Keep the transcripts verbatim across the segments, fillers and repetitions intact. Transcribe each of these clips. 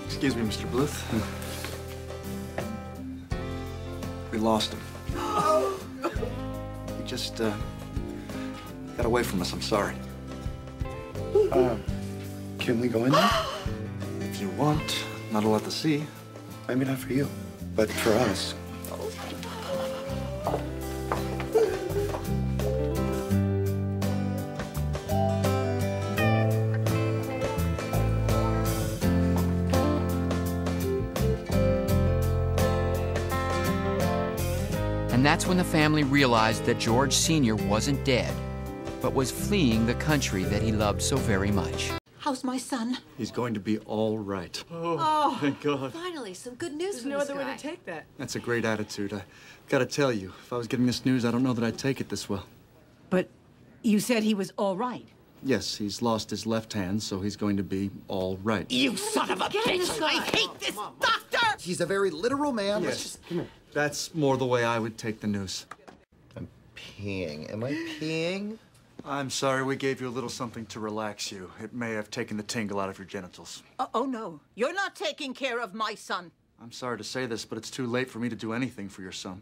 Excuse me, Mister Bluth. We lost him. He just, uh, got away from us. I'm sorry. Um, can we go in there? If you want, not allowed to see. Maybe not for you, but for us. And that's when the family realized that George Senior wasn't dead, but was fleeing the country that he loved so very much. How's my son? He's going to be all right. Oh, thank God. Finally, some good news There's from no this other guy. way to take that. That's a great attitude. I gotta tell you, if I was getting this news, I don't know that I'd take it this well. But you said he was all right. Yes, he's lost his left hand, so he's going to be all right. You son of a bitch! I hate this doctor! He's a very literal man. Let's Yes. just come here. That's more the way I would take the news. I'm peeing. Am I peeing? I'm sorry we gave you a little something to relax you. It may have taken the tingle out of your genitals. Oh, oh, no. You're not taking care of my son. I'm sorry to say this, but it's too late for me to do anything for your son.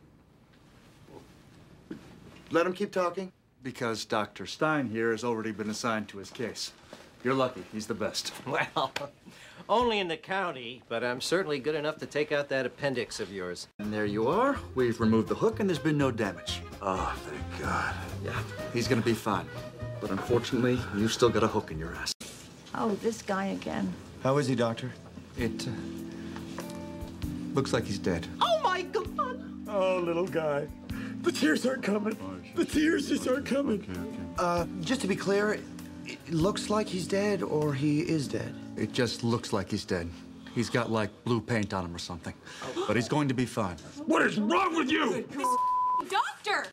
Let him keep talking. Because Doctor Stein here has already been assigned to his case. You're lucky. He's the best. Well, only in the county, but I'm certainly good enough to take out that appendix of yours. And there you are. We've removed the hook and there's been no damage. Oh, thank God. Yeah, he's gonna be fine. But unfortunately, you've still got a hook in your ass. Oh, this guy again. How is he, doctor? It uh, looks like he's dead. Oh, my God! Oh, little guy. The tears aren't coming. The tears just aren't coming. Uh, just to be clear, it looks like he's dead or he is dead. It just looks like he's dead. He's got, like, blue paint on him or something. But he's going to be fine. What is wrong with you? Doctor!